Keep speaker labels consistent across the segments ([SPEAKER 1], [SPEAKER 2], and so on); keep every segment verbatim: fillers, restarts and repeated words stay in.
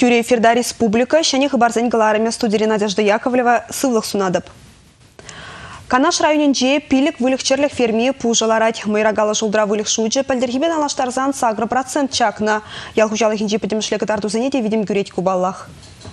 [SPEAKER 1] Тюре Ферда Республика, шәне хыбарзен галарыме студия Надежда Яковлева сывлық сунадып. Канаш районенже пилік вылікчерлік фермие пужаларать. Майрагалы жылдыра вылік шуджы пәлдергебен алаштарзан сагры процент чакна. Ялхужалы хинже пәдемішлігі тартузыне де видим гюреть кубаллах.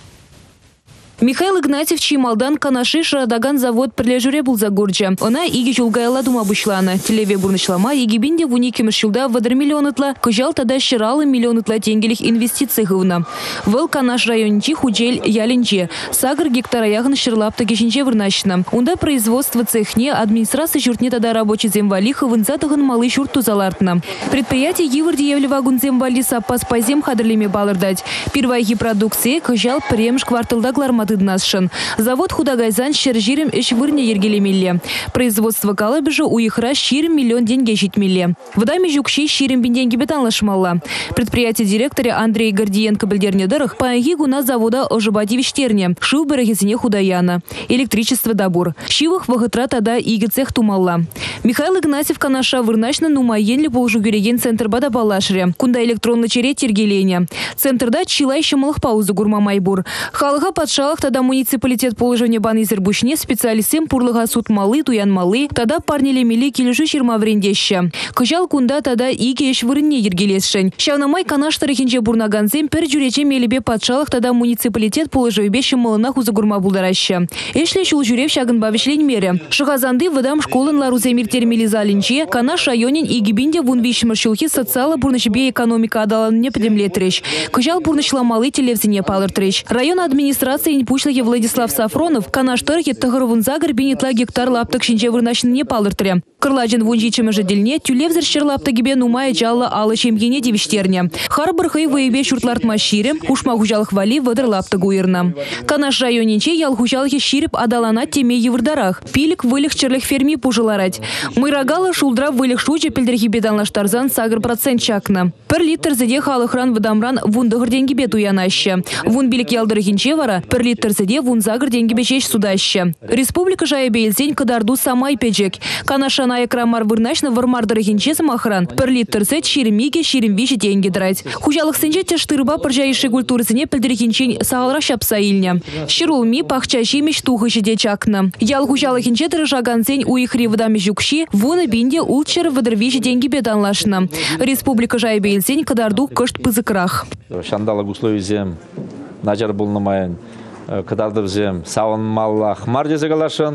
[SPEAKER 2] Михаил Игнатьев Чималдан Канаши Шарадаган завод прилежуре был за горджа. Она иги жулгайла дума бушлана. Телеве бурнышлама иги бинде в унике мешилда вадар миллион итла. Кожал тогда щиралы миллион итла тенгелих инвестиций гывна. Вел Канаш райончи худжель ялинче. Сагр гектара ягн щирлапта кишинче вырнащина. Унда производство цехне администрация журтне тогда рабочий земвалиха вынзатаган малый шурту залартна. Предприятие Гиварди явлевагун земвали сапас по зем хадрлиме балырдать. Первая продукция кожал премш кварталда глармат. Завод худагайзан щержирим иш вырне ергелемилле. Производство калабежа у ихра щирим миллион деньги житмилле. Вдами жукши щирим бин деньги бетанлашмалла. Предприятие директора Андрей Гордиенко бельдернедерах по гигуна завода ожибадивич терне. Шив берегизине худаяна. Электричество добор. Шивах вагатра тада иги цех тумалла. Михаил Игнатьев Канаша вырначно нумаенли полжугереген центр бада балашре. Кунда электронно чере тергеленя. Центр да чила еще малых паузу гурма майбур. Халга подшалах тогда муниципалитет положения баны зербушне специалистем пурлыга суд малы туян малы тогда парнили мили килежу ширма врендеща. Кожал кунда тогда иги еш вырынне ергелесшень. Шавнамай Канаш тарихинче бурнаганзем пер жюрече мелебе подшалах тогда муниципалитет положебеще малынах узы гурма булдараща. Эшле шул жюрев шагын бавишлень мере. Шахазанды выдам школын ларуземир термилизалинче Канаш районен иги бинде вун вишмаршулхи социала бурнышбе экономика адалан не подемлетрещ. Кожал бурнышла малы телевзине палыртрещ. Район администрации пушлыги Владислав Сафронов Канаш тархи тагыровун загар бинитла гектар лаптык шинче вырнашын не палыртре. Кырлажен вунжичеме жедельне тюлевзер щерлаптыгибе нумая жалла алы чемгене девиштерне. Харбырхай воебе шуртлартма шире, ушма хужалых вали выдыр лаптыгу уйрна. Канаш районенче ял хужалхи ширип адалана теме евырдарах. Пилик вылих черлих ферми пужаларать. Мырагала шулдра вылих шуче пельдерхибе данлаштарзан сагр процент чакна. Пер литр заде халыхран выдамран вундагыр денгибе туянаща. Вун билик ялдырхинче вара пер литр заде вун загр денгибе чеч судаща. Республика жайбе илсень кадарду самай педжек. Канаша на экрамар вырначно вармардырхинче самахран. Пер литр зет ширемиге ширемвичи деньги драть. Хужалых сенче тяштырба поржайшей культурысыне пельдерхинчень сагалра шапса илня. Ширулми пахчащи мечтухы жиде чакна. Ял хужалых инче дрыжаганцень у их ривдами жукши вуна бинде улчер выдырвичи деньги беданлашна. Республика жайбе илсень кадарду кышт пызыкрах.
[SPEAKER 3] Шандала гусловизем начар булнамайын. Кадарда взем саван малла хмар дезегалашын.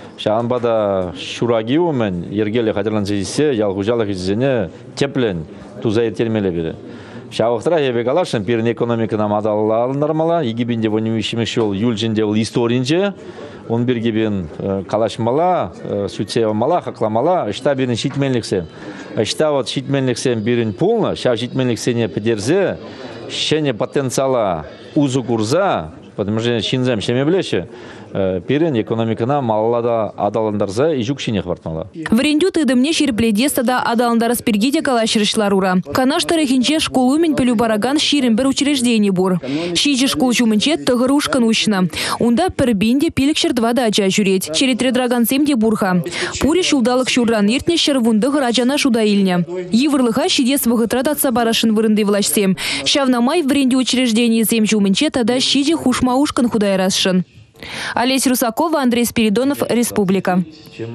[SPEAKER 3] Шанбада шураги умен ергеле хадырлан зисе ялгужалых изене теплен тузай термеле бире. Шавахтра ебегалашын пирин экономика намадалла нормала игибинде вонюшимек шол юлжинде ул историнже он биргибин калашмала сүтсева мала хакламала ишта бирин шитменликсен. Ишта вот шитменликсен бирин полно, шав шитменликсене педерзе шене потенциала узу курза потому что шинзем шемеблеше пирен экономикана маллада адаландарза и жукшине хвартмала.
[SPEAKER 2] Врендю тыдымне ширпледеста да адаландара спиргите калаширышларура. Канаш тарихинче школу мень пелю бараган ширим бер учреждение бур. Шичи школ чумынче тыгырушка нучна. Унда пербинде пиликшер два дача жюреть. Черетре драган семде бурха. Пури шулдалык шурран иртне шервунды гырачана шудаильня. Еврлыха шидес вагытрадатса барашын вырынды влачсем. Шавнамай вренде учреждение зем чумынче тада шиди хушмаушкан худайрасшын. Олеся Русакова, Андрей Спиридонов, Республика.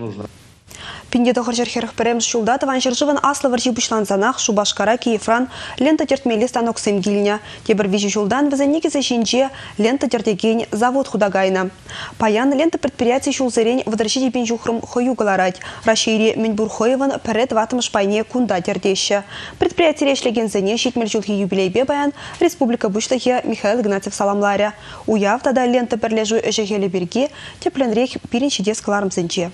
[SPEAKER 1] Пинде тохарчархерх перемс шулдат ваншыржыван аслы варчи бушланзанах Шубашкара Киевран лента тертмели станок семгильня. Тебер вижи шулдан вазаники защинче лента тертегень завод худагайна. Паян лента предприятий шулзерень водращите пинжухрум хою галарать. Расшири Меньбурхоеван перед ватом шпайне кунда тертеща. Предприятие решлеген зене щитмельчулхи юбилейбе баян Республика Бушлахе Михаил Игнатьев Саламларя. Уяв тогда лента перлежу эжегеле берги тепленрек пиринчидес кларм зенче.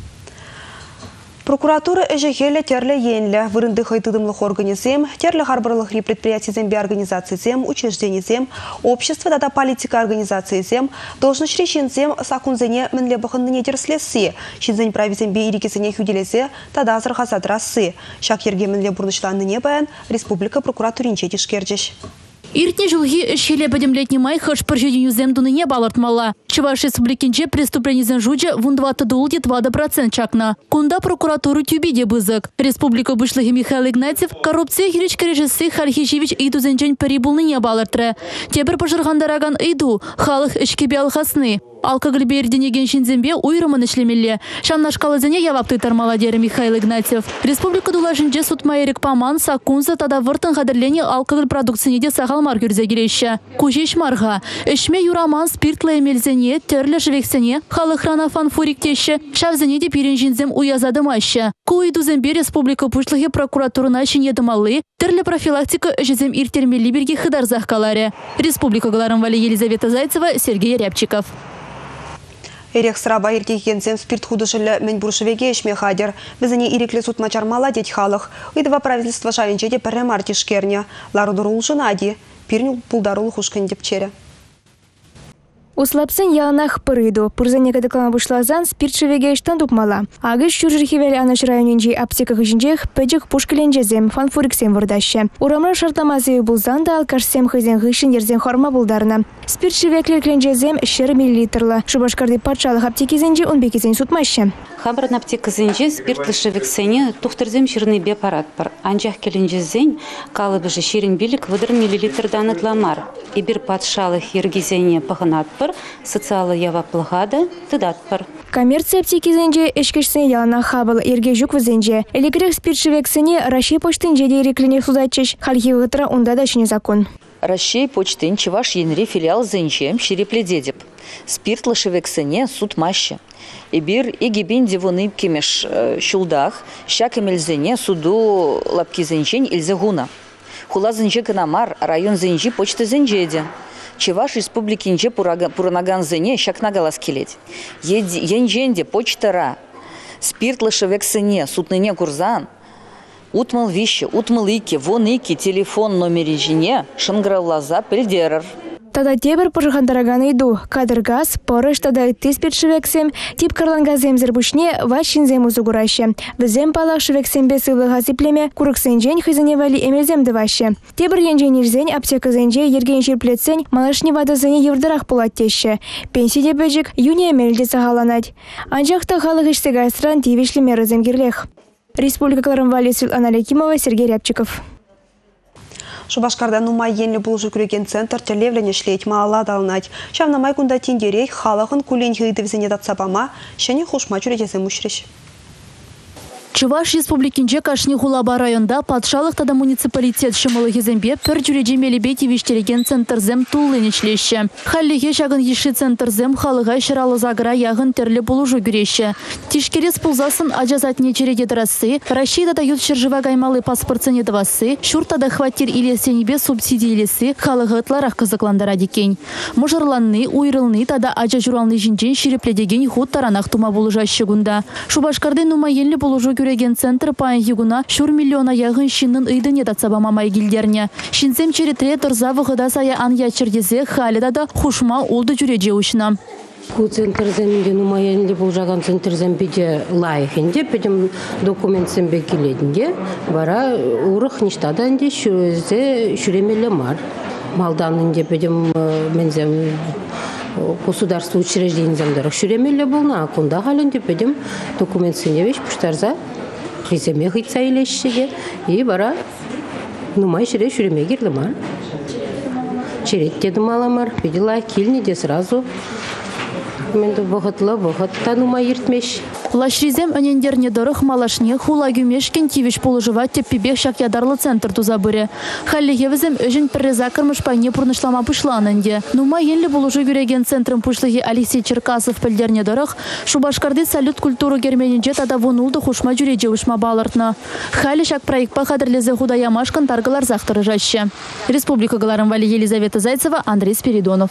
[SPEAKER 1] Прокуратура эжегеле терле енле вырынды хайтыдымлых организем, терле харбарлых предприятий зембе организации зем, учреждений зем, общество дата политика организации зем, должность решен зем сакунзене менле баханныне терслесы, шинзень прави зембе ирикисене хюделесе, тада зархаса трассы. Шак ерге менле бурнышланныне баян Республика прокуратуринче тишкерджеш.
[SPEAKER 4] Иртне жылги шеле бәдемлетні май хыш піржеден земдуныне балыртмала. Чуваш республикинче преступленизен жуджа вундваты дулдет двадцать процентов чакна. Кунда прокуратуру тюбиде бызык. Республика вышлыхи Михаил Игнатьев коррупция хиричка режиссер Хархишевич иду зенчен перебулныне балыртыры. Тебір пожырғандараган иду халық ішкебе алхасны. Алкоголь берденеген шинзембе уйрымын ішлемелі. Шамнашкалы зене явапты тармаладері Михаил Игнатьев. Республика дулашынче сутмайырик паман сакунза тада выртын қадырлене алкоголь продукцияне сағалмар көрзе келеші. Кужеш марға. Ішме юраман спиртлы емелзене, терлі жвексене, халық рана фанфуриктеші, шавзене де пирен жинзем уязадымашы. Куйду зембе республика пушлығы прокуратурына шинедімалы, терлі профилактика жезем иртермелі берге хыдарзақ каларе. Республика галарын вали Елизавета Зайцева, Сергей Рябчиков.
[SPEAKER 1] Эрек сраба иртекенсем спирт худышылы мен буршевеге ешме хадер. Бізіне иреклі суд мачармала деть халық. Идова правительство шайынчеде пірі мартишкерне. Ларудырул жынади. Пирню пулдарул хушкын депчере.
[SPEAKER 5] Услапсын яланах пырыду. Пырзане кадыклама бұшлазан спирт шевеге іштан тупмала. Агыш шүржірхевел аныш районенжей аптеках жінжех пәджік пушкіленжезем фанфуриксем вырдашы. Урамран шартамазы бұлзан да алкашсем хызен ғышын ерзен хорма бұлдарына. Спирт шевеклер кленжезем шыр миллилитрлы. Шубашкарды патшалық аптекезенже он бекезен сутмашы.
[SPEAKER 6] Хамбран аптекезенже спиртлы шевексене тухтырзем шырный бепарат бар. Анжах келенжезен калыбыжы ширин билік выдыр миллилитрдан ытламар. И бір патшалық ергезене пағынат бар. Социалы яваплыгада тыдат бар.
[SPEAKER 5] Коммерция аптекезенже эшкешсен ялана хабыл ерге жүк візенже. Электрик спирт шевексене Россия почтынже де ереклене судачыш. Хальхи ғытра онда да шыне закон.
[SPEAKER 7] Россия почтын чеваш енре филиал зенчем ширепледедеп. Спиртлы шевексене суд маща. И бир и гибинде вуны кемеш шулдах, щак эмельзене суду лапки зенчень ильзегуна. Хула зенче канамар район зенчи почты зенчеде. Чеваш республикинче пуранаган зене щак нагалас келеть. Енженде почтара спиртлы шевексене сутныне курзан. Утмал вещи, утмал ики, вон ики, телефон номер жіне, шынгравлаза пельдерер.
[SPEAKER 5] Тада тебір пұржығандараган иду. Кадр газ, порыш тада итты спирт шевексем, тип карлангазем зербушне вашинзем узугураще. Візем палақ шевексембе сылы газиплеме, курыксенжен хызыне вали эмелзем дываще. Тебір енжен ирзен аптекызенже ерген шерплетсен, малашни вадызыне евдырах пулаттеші. Пенсиде бәжік юне эмелде сағаланать. Анжақта халық ішсеге астран тивешлеме рыземгерлех. Республикаларым вали Светлана Лекимова, Сергей Рябчиков.
[SPEAKER 1] Шубашкарда нумай енлі бұлжы күреген центр телевлене шлейт маала далнать. Шавна майкунда тиндерей халахын кулен хейдівзіне датсапама, шәне хушма жүретесі мүшреш.
[SPEAKER 4] Чуваш республикинче кашни Хулаба районда патшалық тада муниципалитет шымылы хезембе пір жүреже мелебе тивиштереген центрзем туллыне шлеші. Халлиге шагын еші центрзем халыға шыралы загыра яғын терлі бұлужу күреші. Тишкерес пулзасын ажазатне череде дырасы, Рашида дают шыржыва гаймалы паспортсыне дывасы, шуртада хватир илесенебе субсидий илесі халығы ытларақ қызықландыра декен. Мұжырланны, уйрылны тада ажа журалны жинчен шерепледеген худ таранақ тума бұлыжашы гунда. Шубашкарды нума енлі бұлужу реген центр паян егуна шур миллиона яғын шинын ыйдыне датсабама майгилдерне. Шинзем черетре тұрзавы ғыда сая ан ячырдезе халида да хушма олды жүреже ұшына.
[SPEAKER 8] Ку центрземде нумаянде болжаған центрзембеде лайхенде, педем документсембе келедінде, бара урық ништаданде шүрезе шүремелі мар. Малданынде педем мензем государство учреждений замдарах шүремелі болна, а кунда халінде педем документсене веш пұштарза хиземе хитса илешшеге, и бара нумай шире шүреме керлі мар. Череттеді маламар, педела келіне де сразу менді бұғытлы, бұғытта нумай ертмеш.
[SPEAKER 4] Лашризем өнендерне дұрық малашне хула гюмешкен тивиш полужыва теппебек шак ядарлы центр тузабыре. Халлигевізем өжін пірреза кірміш пайне пұрнышлама пұшланынде. Нума енлі полужы күреген центрым пұшлығы Алексей Черкасов пілдерне дұрық, Шубашкарды салют культуру герменінже тада вунулды хушма жүреже ұшма балыртны. Халі шак проектпа қадырлезе худаямашкан тарғылар зақтыры жашы. Республика галарын вали Елизавета Зайцева, Андрей Спиридонов.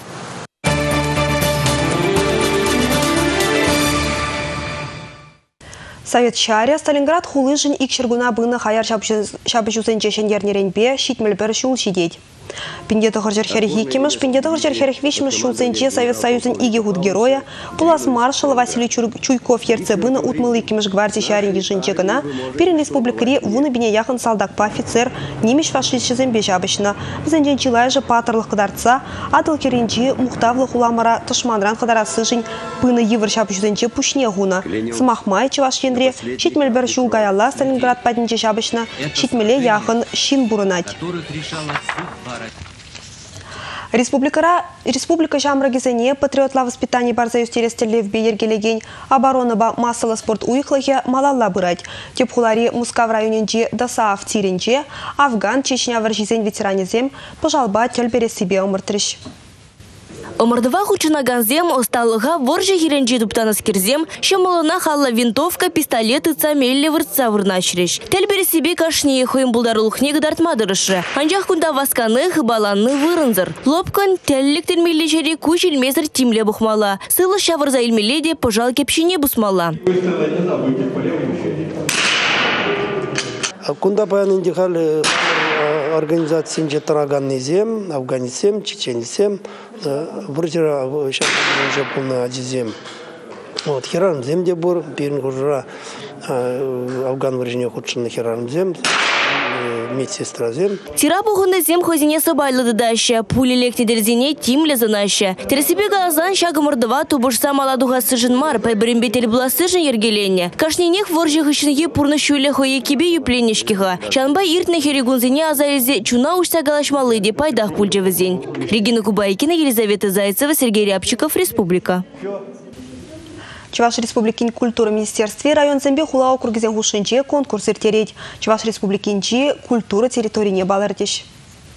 [SPEAKER 1] Совет Чаря Сталинград хулыжын икшергуна быны хаяр шабыжузен чешен ернеренбе щитмельбер шул щидеть. Пиндеты хыржерхерих икимыш, пиндеты хыржерхерих вишмыш шулценче Совет Союзын иги худ героя, пулас маршал Василий Чуйков ерцебыны утмылы икимыш гвардии шарин ежинче гына, перен республикари вуны бине яхын солдатпа офицер, немеш фашист зембе жабышына, зенден чилай же патрлых кадарца, адыл керенчи мухтавлы хуламара тышманран кадарасы жин, пыны евр шабышузенче пушне гуна. Смахмай чеваш ендре, щитмельбер шул гаялла Сталинград падинче жабышына, щитмеле яхын шин бурынать. Республика Республика Жамрагизене патриотла воспитания барзаюз терестелев бейергелеген оборона ба массовый спорт уйхлахе малалла бырать. Тепхулари Мускав районенче Дасаав тиренче Афган Чечня варжизен ветеранезем пожалба тельбере себе умыртрыш.
[SPEAKER 9] Омырдыва хучынаганзем осталыға воржы хиренче туптаныс кирзем, шымылына халла винтовка, пистолеты цамелле выртса вырнашреш. Тельбері себе кашне хойм булдарулхне гдартмадырышы. Анжақ күнда васканых баланны вырынзыр. Лопкан теллік термеллешері күш илмезір тимле бұхмала. Сылы шавырза илмеледе пожал кепшине бұсмала.
[SPEAKER 10] Кунда баян индихал организациям жетараганнезем, Афганисем, Чеченисем, вроде сейчас уже полный адизем. Вот херан земде бур, пирн хужра Афган врежне худшин херан зем. Медсестра зем.
[SPEAKER 9] Тира бұғынды зем хозине собайлыды дашы, пули лектедерзине тимле занашы. Тересібе газан шагымырдыва тубышса маладуға сыжын мар, пайбірін бетел бұла сыжын ергеленне. Кашненех воржы хышынге пурны шуле хойе кебе юпленешкіға. Чанба иртне херегунзине азайзе чуна ушса галашмалыде пайдах пульчевізен. Регина Кубайкина, Елизавета Зайцева, Сергей Рябчиков, Республика.
[SPEAKER 1] Чуваш Республикин культура министерстве район зембе хула округизен хушинче конкурс иртереть. Чуваш Республикинче культура территории не балардиш.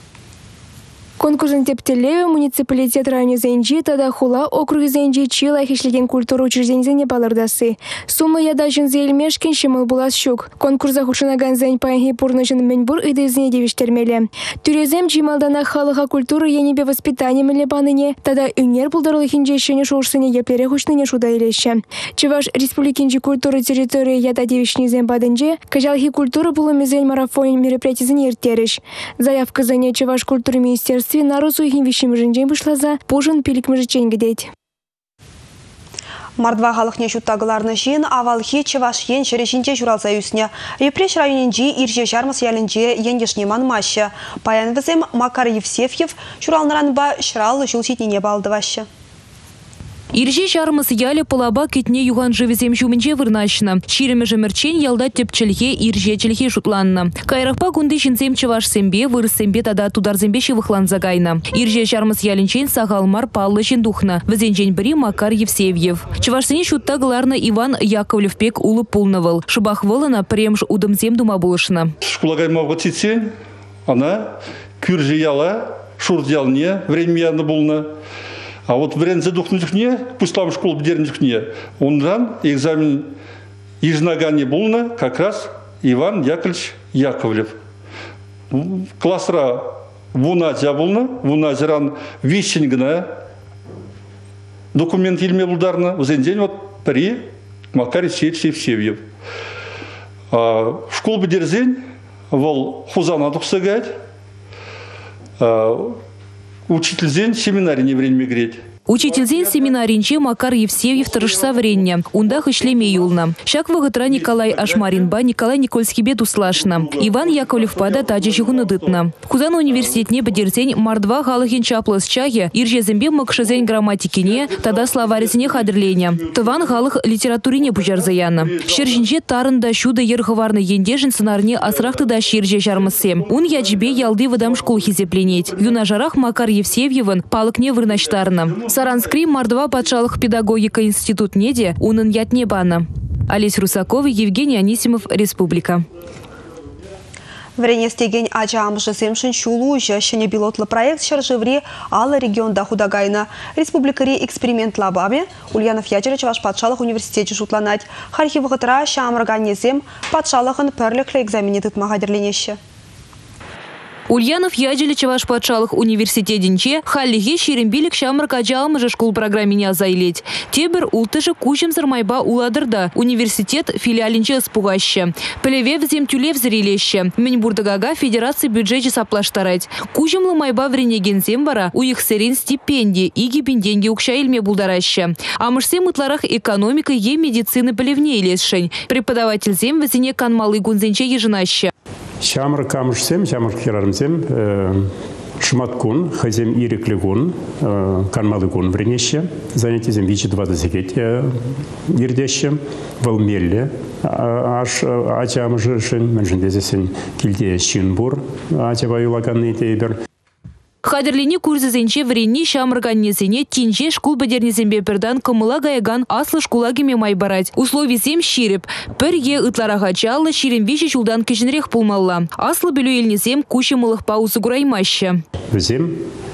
[SPEAKER 5] Конкурсын тептелеу муниципалитет районе зенджи тада хула округ зенджи чила хишлеген культуру учреждензене балардасы. Сумма яда жынзе елмешкен шымыл булас щук. Конкурса хушынаган зень паянхи пурнышын менбур идезіне девиштермеле. Тюрезем джималдана халыха культуры енебе воспитание меле баныне, тада үнер булдарылы хинже шене шоушсыне еплере хушныне шуда елеші. Чуваш республикинчи культуры территории яда девишнизен бадынже, кажалхи культуры булымезен марафон мероприятизен ертереш. Заявка зене Чуваш культуры министерства нарусу ихин вишим жинжен бушлаза, пужын пилик мыжычен гидеть.
[SPEAKER 1] Мардва халықне шуттағыларны жин, авалхи Чуваш ен шерешінче журалза үсіне. Репреш районенжи ирже жармас ялінже ендешне манмашы. Паян візем Макар Евсефьев журалныран ба шыралы жылшетіне балдывашы.
[SPEAKER 2] Ирже жармыс яле пылаба кетне юган живезем жумінже вырнашына. Чиреме жемерчен ялда тепчелге ирже челге шутланна. Кайрақпа күнді жінзем Чуваш сембе, вырыс сембе тада тудар зембе шивықлан загайна. Ирже жармыс ялінчен сағалмар паллы жендухна. Візенжен бірі Макар Евсевьев. Чувашсыне шуттағыларны Иван Яковлевпек улы пулнывыл. Шыбақ вылына премж удымзем дума булышына.
[SPEAKER 11] Шкулагаймауға тетсен, ана күрже яла, шурдялне, времяны булна. А вот в Рензедухне, пусть там школу бдернихне, он ран экзамен ежнагане булна как раз Иван Яковлевич Яковлев. Классра вуназя булна, вуназя ран вищенгна, документ ильме булдарна, в день вот при Макар Евсевьев. В школу бдерзень, вол хузана тухсагать, учитель зень семинарий не время греть.
[SPEAKER 2] Учитель зень семинаринче Макар Евсевьев тырышса вренне. Ундах ишлеме юлна. Шак вагытра Николай Ашмаринба, Николай Никольский услашна. Иван Яковлев пада таджичи гунадытна. Хузан университетне бедерзень мардва халахин чаплас чаге, ирже зембе макшазень грамматикине, тада словаризне хадерлене. Тыван халах литературине пужарзаяна. Шержинче тарында шуда ерховарны ендежин сценарне асрахты да ширже жармысем. Un ячбе ялды выдам школ хизепленеть. Юна жарах Макар Евсевьевын палыкне вырнаштарна. Саранскри мардва патшалых педагогика институт неде унын ятне бана. Олесь Русакова, Евгений Анисимов, Республика.
[SPEAKER 1] Врене стеген ача амжы земшин шулу жащине пилотлы проект шаржеври алы регионда худагайна. Республикари эксперимент лабаме Ульянов Ячерыч ваш патшалых университете шутланать. Хархи вғытра шамырганезем патшалыхын перліклі экзамене тытмаға дерленеші.
[SPEAKER 2] Ульянов ядели чаваш патшалых университетинче, халлиге ширембилик шамрак аджалмыжы школ программине азайлеть. Тебер ултыжы кучем зармайба уладырда. Университет филиалинче спугаще. Плеве взем тюлев зрелище. Меньбурдагага федерации бюджете саплаштарать. Кучем ломайба вренегензем бара у их серин стипендии и гибенденги укша ильме булдараще. А мышсе мытларах экономика е медицины плевнее лесшень. Преподаватель зем везене канмалы гунзенче еженаще.
[SPEAKER 12] Шамр камышсем, шамр хирармсем, шматкун, хазем иреклигун, канмалыгун вренеще, занятие зем вичи два десятилетия ирдеще, волмелле, аж ачамжишин, менжендезесен кильде щинбур, ачаваюлаганный тейбер.
[SPEAKER 2] Хадерлине курзызенче вренни шамрганнесене тинче шкул бедернесембе пердан кымыла гаяган аслы шкулагиме майбарать. Условий зем ширип. Пер е ытларага чаллы ширим вичи чулдан кишнерех пулмалла. Аслы белю елнесем куче мылых паузы гураймаще.
[SPEAKER 12] Зем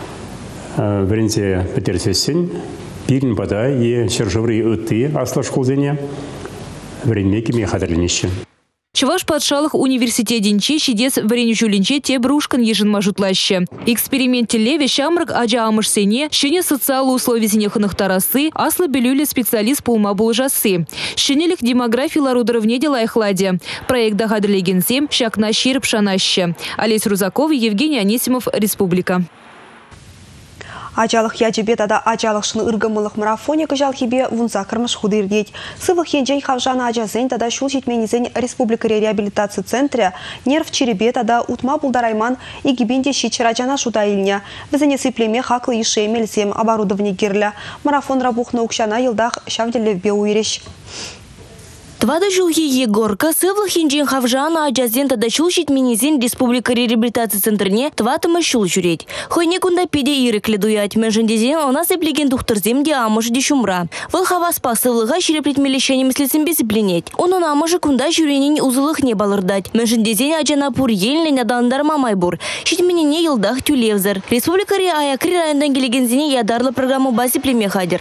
[SPEAKER 12] врензе петерсесен пирин бада е шержевры ыты аслы шкулзене вренмекиме хадерлинеще.
[SPEAKER 2] Чаваш патшалых университетинче шидес вренючулинче те брушкан ежин мажутлаще. Эксперименте леве шамрак аджа амышсене, щене социалы условия зенеханных тарасы, аслы белюли специалист пулма булжасы. Щенелих демографии ларудровне дела и хладе. Проект дагадрлегенсем, щакна щирп шанаще. Олесь Рузаков, Евгений Анисимов, Республика.
[SPEAKER 1] Ачалық яджебе тада ачалық шыны ыргымылық марафоне кыжал хебе вунса кырмыш худырдеть. Сывық енжен хавжана ажазен тада шул жетменезен Республика реабилитации центре нерв черебе тада утма булдарайман и гибенде щичераджана шута илня. Везене сыплеме хаклы ише мельсем оборудование гирля. Марафон рабухна укшана елдах шавделевбе уйреш.
[SPEAKER 9] Твада жулхи Егорка сывлых хинжен хавжана аджазен тада шул жетменезен Республика реабилитации центрне тватыма шул жүреть. Хойне кунда пиде ирекле дуять. Межендезен она сыплеген тухтырзем де амыш де шумра. Выл хаваспа сывлыға ширеплетмелешені мыслесен безіпленет. Onun амышы кунда жүренен узылых не балырдать. Межендезен аджана пур елнен адандар мамайбур. Шитменене елдах тюлевзір. Республика ре аякри райондан келегензене ядарлы программу бази племе хадер.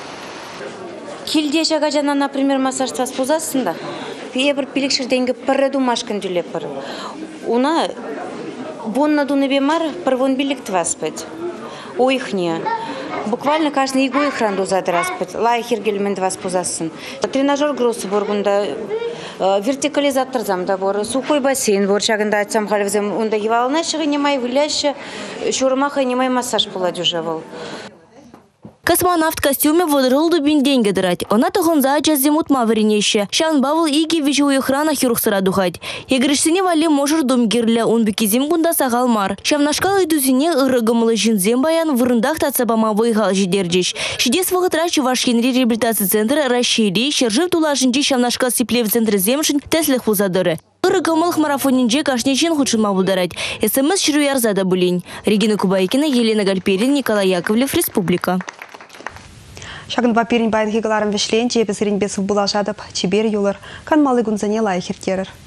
[SPEAKER 6] Килде шагажана, например, массажство спузасында. Пебр пиликшерденге параду машкан дюлепар. Уна бонна дунебемар парвон билик тваспать. У их не. Буквально каждый игу их ранду задраспать. Лайхер гельмен два спузасын. Тренажер гросс бургунда. Вертикализатор замда бор. Сухой бассейн бор шаганда атсам халевзем. Унда евална шагы немай выляща. Шурмаха немай массаж поладюжевал.
[SPEAKER 9] Космонавт костюме водырылды бенденге дырать. Она тохонза аджазем утма варенеще. Шан бавыл иги вичи уйхрана хирухсыра духать. Егришсене вале можыр дом гирля. Он бекизем гунда сағалмар. Шавнашкал идузине ырыгымылы жинзем баян вырындах татсабама войгал жидерджиш. Шидес вағытра Чуваш Енри реабилитации центр расшири. Шержив тулашынчи шавнашкал сиплев центр земшин теслих пулзадыры. Ырыгымылых марафонинже кашнечен худшынма булдарать. СМС шируярзада булень. Регина Кубайкина, Елена Гальперин, Николай Яковлев, Республика.
[SPEAKER 1] Шагын папирин байын хигаларын вешлен, жебесірін бесі бұлажадып, чебер юлар, канмалы гунзане лайхер керір.